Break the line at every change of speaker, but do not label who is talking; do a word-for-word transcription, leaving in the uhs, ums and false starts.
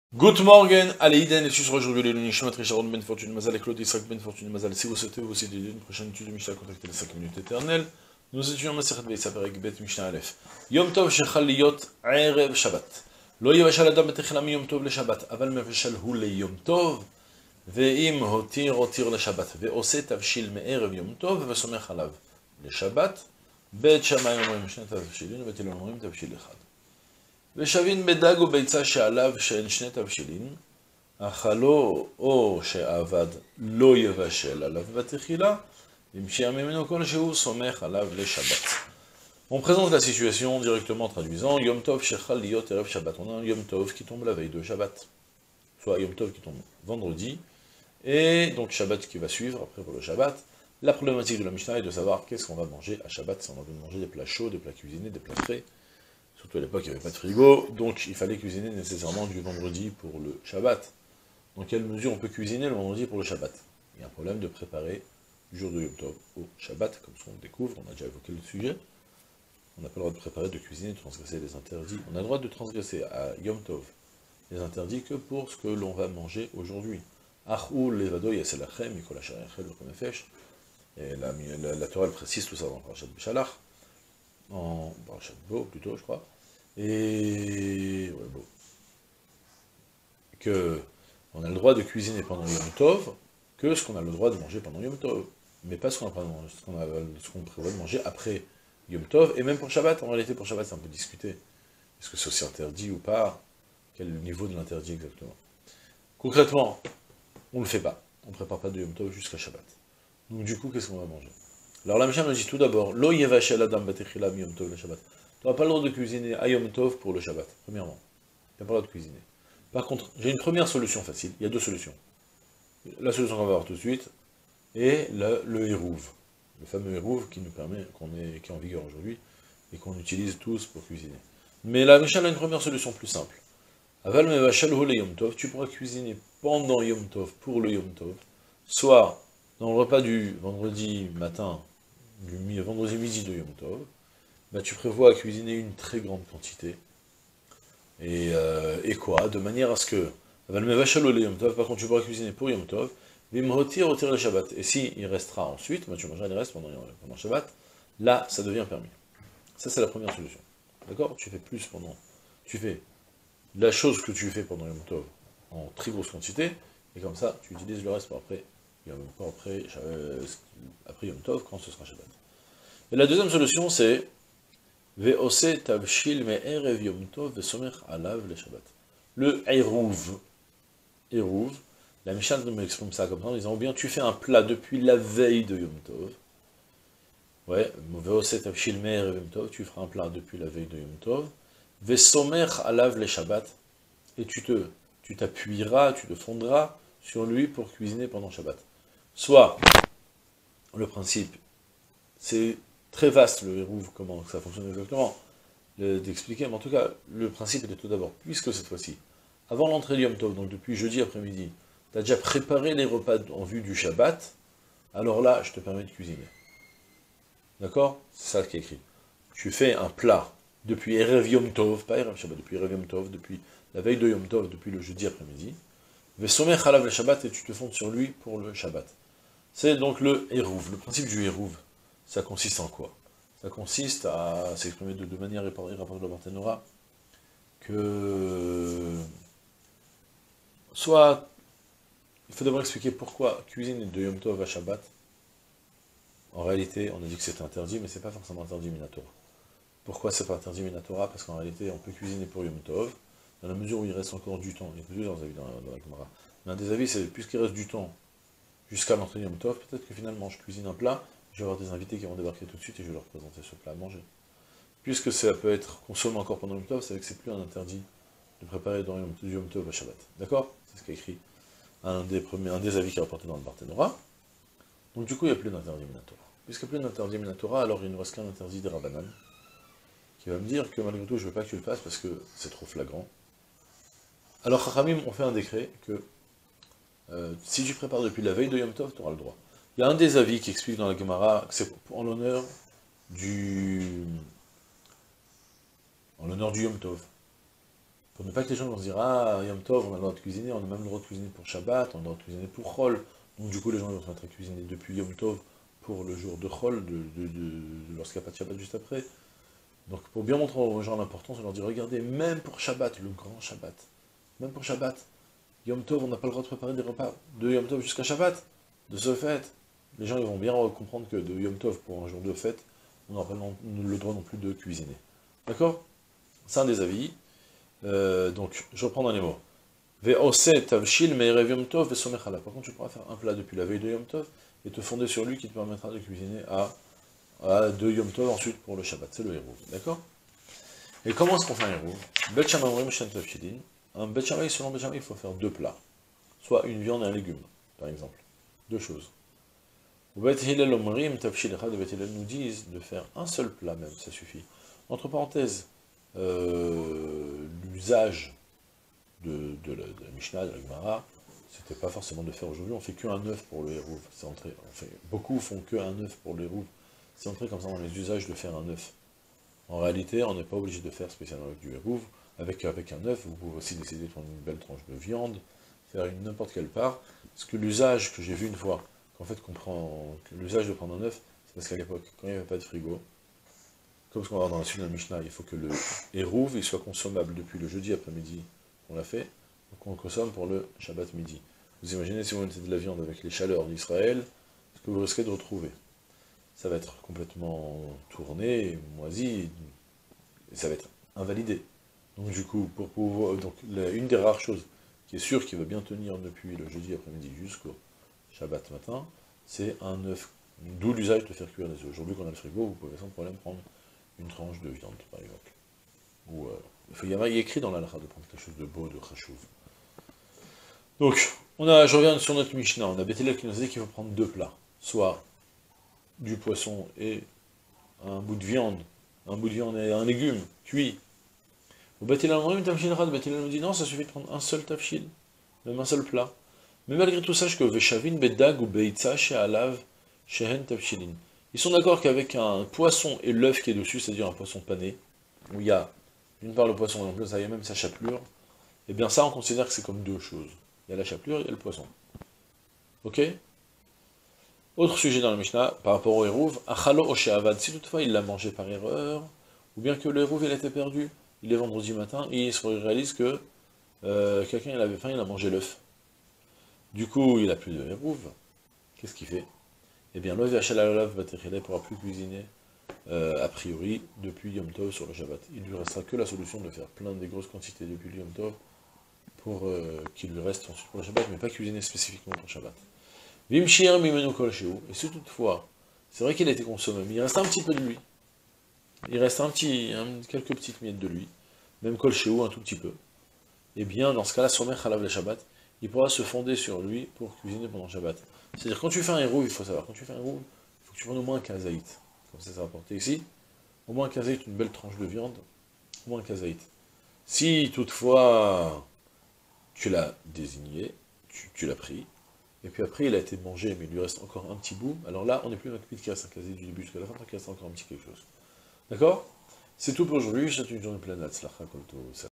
Good morning, allez, Iden, et sur aujourd'hui les Lunishmat, Richard Ben Fortune Mazal et Claude Israël Ben Fortune Mazal. Si vous souhaitez vous aussi d'étudier une prochaine étude de Mishnah, contactez les cinq minutes éternelles. Nous étudions Masechet Beitza Perek Bet Mishnah Aleph. Yom Tov shechal liyot erev Shabbat. Lo yevashal adam betechila mi Yom Tov le Shabbat, aval mevashal hu le Yom Tov, ve'im hotir hotir le Shabbat, ve'ose tavshil me'erev Yom Tov, ve'somech alav le Shabbat, bet Shammai omrim shne tavshilin, bet Hillel omrim tavshil echad. ושבין בדג או ביצה שעליו שאין שני תבשילין, אכלו או שעבד לא יבשל עליו בתחילה, ואם שיהיה ממנו כלשהו סומך עליו לשבת. On présente la situation directement en traduisant Yom Tov shechal liyot erev Shabbat. On a un Yom Tov qui tombe la veille de Shabbat, soit Yom Tov qui tombe vendredi, et donc Shabbat qui va suivre après pour le Shabbat. La problématique de la Mishnah est de savoir qu'est-ce qu'on va manger à Shabbat, si on a envie de manger des plats chauds, des plats cuisinés, des plats frais. Surtout à l'époque, il n'y avait pas de frigo, donc il fallait cuisiner nécessairement du vendredi pour le Shabbat. Dans quelle mesure on peut cuisiner le vendredi pour le Shabbat? Il y a un problème de préparer du jour de Yom Tov au Shabbat, comme ce qu'on découvre, on a déjà évoqué le sujet. On n'a pas le droit de préparer, de cuisiner, de transgresser les interdits. On a le droit de transgresser à Yom Tov les interdits que pour ce que l'on va manger aujourd'hui. Achou levado yaselachem, mikol asher yachel v'konefesh. Et la, la, la Torah précise tout ça dans Parashat Beshalach. En Parashat Bo, plutôt, je crois, et ouais, Bo, que on a le droit de cuisiner pendant Yom Tov, que ce qu'on a le droit de manger pendant Yom Tov, mais pas ce qu'on qu'on qu'on prévoit de manger après Yom Tov, et même pour Shabbat. En réalité, pour Shabbat, c'est un peu discuté. Est-ce que c'est aussi interdit ou pas? Quel est le niveau de l'interdit exactement? Concrètement, on ne le fait pas. On ne prépare pas de Yom Tov jusqu'à Shabbat. Donc du coup, qu'est-ce qu'on va manger? Alors la Mishnah nous dit tout d'abord, Lo yevashel adam betechila mi Yom Tov le Shabbat. Tu n'auras pas le droit de cuisiner à Yom Tov pour le Shabbat, premièrement. Tu n'as pas le droit de cuisiner. Par contre, j'ai une première solution facile, il y a deux solutions. La solution qu'on va voir tout de suite, et le, le Hérouv. Le fameux Hérouv qui nous permet, qu'on est, qui est en vigueur aujourd'hui, et qu'on utilise tous pour cuisiner. Mais la Mishnah a une première solution plus simple. Aval mevashel hu le Yom Tov, tu pourras cuisiner pendant Yom Tov pour le Yom Tov, soit dans le repas du vendredi matin, du vendredi midi de Yom Tov, bah tu prévois à cuisiner une très grande quantité. Et, euh, et quoi? De manière à ce que, Yom Tov, par contre tu pourras cuisiner pour Yom Tov, Vimhotir hotir le Shabbat. Et si il restera ensuite, bah tu mangeras les restes pendant, pendant Shabbat, là ça devient permis. Ça c'est la première solution. D'accord? Tu fais plus pendant. Tu fais la chose que tu fais pendant Yom Tov en très grosse quantité, et comme ça tu utilises le reste pour après. Après, après Yom Tov, quand ce sera Shabbat. Et la deuxième solution, c'est Ve'ose tavshil me'erev Yom Tov ve'somech alav le Shabbat. Le Hérouv. Hérouv, la Mishnah nous exprime ça comme ça en disant, ou bien tu fais un plat depuis la veille de Yom Tov. Ouais, Ve'ose tavshil me'erev Yom Tov, tu feras un plat depuis la veille de Yom Tov. Ve'somech alav le Shabbat. Et tu te, tu t'appuieras, tu te fondras sur lui pour cuisiner pendant Shabbat. Soit, le principe, c'est très vaste le Hérouv, comment ça fonctionne exactement, d'expliquer, mais en tout cas, le principe est tout d'abord, puisque cette fois-ci, avant l'entrée du Yom Tov, donc depuis jeudi après-midi, tu as déjà préparé les repas en vue du Shabbat, alors là, je te permets de cuisiner. D'accord? C'est ça qui est écrit. Tu fais un plat depuis Erev Yom Tov, pas Erev Shabbat, depuis Erev Yom Tov, depuis la veille de Yom Tov, depuis le jeudi après-midi, Vesomech alav le Shabbat, et tu te fondes sur lui pour le Shabbat. C'est donc le Hérouv. Le principe du Hérouv, ça consiste en quoi? Ça consiste à s'exprimer de deux manières rapportées de la Barthénora, que soit, il faut d'abord expliquer pourquoi cuisiner de Yom Tov à Shabbat. En réalité, on a dit que c'était interdit, mais c'est pas forcément interdit Minatora. Pourquoi c'est pas interdit Minatora? Parce qu'en réalité, on peut cuisiner pour Yom Tov, dans la mesure où il reste encore du temps. Il y a plusieurs avis dans, dans la Gemara. Mais un des avis, c'est puisqu'il reste du temps jusqu'à l'entrée de Yom Tov, peut-être que finalement je cuisine un plat, je vais avoir des invités qui vont débarquer tout de suite et je vais leur présenter ce plat à manger. Puisque ça peut être consommé encore pendant Yom Tov, c'est vrai que c'est plus un interdit de préparer dans Yom, Yom Tov à Shabbat. D'accord? C'est ce qu'a écrit un des, premiers, un des avis qui est rapporté dans le Barthénora. Donc du coup, il n'y a plus d'interdit Minatora. Puisqu'il n'y a plus d'interdit Minatora, alors il ne reste qu'un interdit des Rabbanan, qui va me dire que malgré tout, je ne veux pas que tu le fasses parce que c'est trop flagrant. Alors Chachamim ont fait un décret que euh, si tu prépares depuis la veille de Yom Tov, tu auras le droit. Il y a un des avis qui explique dans la Gemara que c'est en l'honneur du en l'honneur du Yom Tov. Pour ne pas que les gens vont se dire, ah, Yom Tov, on a le droit de cuisiner, on a même le droit de cuisiner pour Shabbat, on a le droit de cuisiner pour Chol. Donc du coup, les gens vont se mettre à cuisiner depuis Yom Tov pour le jour de Chol, de, de, de, de, lorsqu'il n'y a pas de Shabbat juste après. Donc pour bien montrer aux gens l'importance, on leur dit, regardez, même pour Shabbat, le grand Shabbat, même pour Shabbat, Yom Tov, on n'a pas le droit de préparer des repas de Yom Tov jusqu'à Shabbat. De ce fait, les gens ils vont bien comprendre que de Yom Tov pour un jour de fête, on n'aura pas le droit non plus de cuisiner. D'accord? C'est un des avis. Euh, donc, je reprends dans les mots. Ve'ose tavshil me'erev Yom Tov ve'somech alav. Par contre, tu pourras faire un plat depuis la veille de Yom Tov et te fonder sur lui qui te permettra de cuisiner à, à de Yom Tov ensuite pour le Shabbat. C'est le héros. D'accord? Et comment est-ce qu'on fait un héros? Bet Shammai omrim shen tavshilin. Un Bet Shammai, selon Bet Shammai, il faut faire deux plats. Soit une viande et un légume, par exemple. Deux choses. Ou Bet Hillel omrim tavshil echad, Bet Hillel nous disent de faire un seul plat même, ça suffit. Entre parenthèses, euh, l'usage de, de, la, de la Mishnah, de la Gemara, c'était pas forcément de faire aujourd'hui, on fait qu'un œuf pour le hérouv, c'est entré, on fait, beaucoup font qu'un œuf pour le hérouv, c'est entré comme ça dans les usages de faire un œuf. En réalité, on n'est pas obligé de faire spécialement avec du hérouv, avec, avec un œuf, vous pouvez aussi décider de prendre une belle tranche de viande, faire une n'importe quelle part, parce que l'usage que j'ai vu une fois, qu'en fait, qu'on prend, l'usage de prendre un œuf, c'est parce qu'à l'époque, quand il n'y avait pas de frigo, comme ce qu'on va voir dans la suite de la Mishnah, il faut que le hérouv il soit consommable depuis le jeudi après-midi qu'on l'a fait, donc on le consomme pour le Shabbat midi. Vous imaginez si vous mettez de la viande avec les chaleurs d'Israël, ce que vous risquez de retrouver. Ça va être complètement tourné, moisi, et ça va être invalidé. Donc du coup, pour pouvoir, donc la, une des rares choses qui est sûre qui va bien tenir depuis le jeudi après-midi jusqu'au Shabbat matin, c'est un œuf. D'où l'usage de faire cuire des œufs. Aujourd'hui qu'on a le frigo, vous pouvez sans problème prendre une tranche de viande, par exemple. Ou, euh, il y a écrit dans l'alakha de prendre quelque chose de beau, de chachouv. Donc, on a, je reviens sur notre Mishnah, on a Bethilel qui nous a dit qu'il faut prendre deux plats, soit du poisson et un bout de viande, un bout de viande et un légume, cuit. Ou Bethilel nous dit non, ça suffit de prendre un seul tafshil, même un seul plat. Mais malgré tout, sache que Veshavin, Bedag ou Beitza, She'alav, Shehen tafshilin. Ils sont d'accord qu'avec un poisson et l'œuf qui est dessus, c'est-à-dire un poisson pané, où il y a d'une part le poisson, et donc là, ça y a même sa chapelure, et bien ça, on considère que c'est comme deux choses. Il y a la chapelure et il y a le poisson. Ok? Autre sujet dans la Mishnah, par rapport au hérouv, Achalo Osheavad, si toutefois il l'a mangé par erreur, ou bien que le hérouv il a été perdu, il est vendredi matin, et il se réalise que euh, quelqu'un il avait faim, il a mangé l'œuf. Du coup, il a plus de hérouv. Qu'est-ce qu'il fait? Eh bien, l'œuf Hachalalav Batechele ne pourra plus cuisiner, euh, a priori, depuis Yom Tov sur le Shabbat. Il lui restera que la solution de faire plein des grosses quantités depuis le Yom Tov, pour euh, qu'il lui reste ensuite pour le Shabbat, mais pas cuisiner spécifiquement pour le Shabbat. Vimshir Mimenu Kol Sheu, et si toutefois, c'est vrai qu'il a été consommé, mais il reste un petit peu de lui. Il reste un petit, un, quelques petites miettes de lui, même Kol Sheu, un tout petit peu. Eh bien, dans ce cas-là, Somer Chalav le Shabbat, il pourra se fonder sur lui pour cuisiner pendant le Shabbat. C'est-à-dire, quand tu fais un héros, il faut savoir, quand tu fais un héros, il faut que tu prennes au moins un kazaït. Comme ça, ça va porter ici. Au moins un kazaït, une belle tranche de viande, au moins un kazaït. Si, toutefois, tu l'as désigné, tu, tu l'as pris, et puis après, il a été mangé, mais il lui reste encore un petit bout, alors là, on n'est plus dans le qui reste un kazaït du début jusqu'à la fin, il reste encore un petit quelque chose. D'accord? C'est tout pour aujourd'hui, je te souhaite une journée pleine d'Atzlacha Kolto.